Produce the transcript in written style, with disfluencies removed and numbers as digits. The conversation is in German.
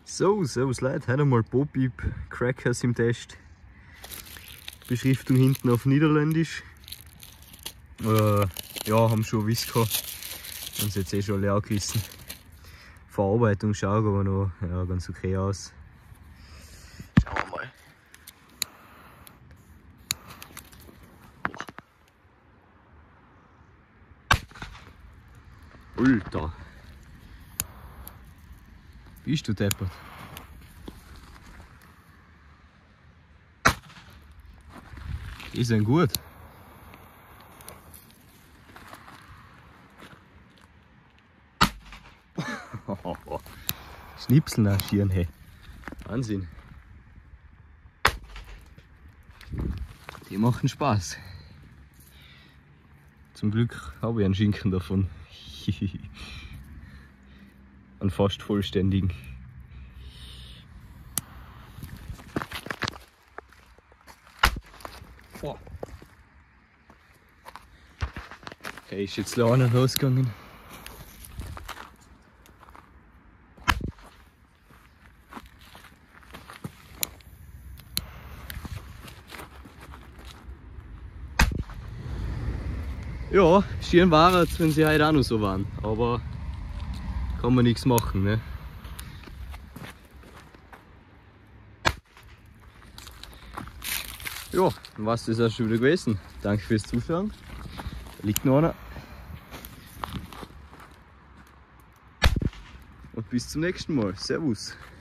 So, servus Leute, heute einmal Bo-Peep Crackers im Test. Beschriftung hinten auf Niederländisch. Ja, haben schon Whisky. Haben sie jetzt schon leer gerissen. Verarbeitung schaut aber noch ganz okay aus. Schauen wir mal. Alter! Bist du deppert? Die sind gut. Schnipseln anschieren, hey. Wahnsinn. Die machen Spaß. Zum Glück habe ich einen Schinken davon. Einen fast vollständigen. Oh. Okay, ist jetzt leider losgegangen. Ja, schön war es, wenn sie heute auch noch so waren, aber kann man nichts machen, ne? Ja, dann war es das auch schon wieder gewesen. Danke fürs Zuschauen. Da liegt noch einer. Und bis zum nächsten Mal. Servus.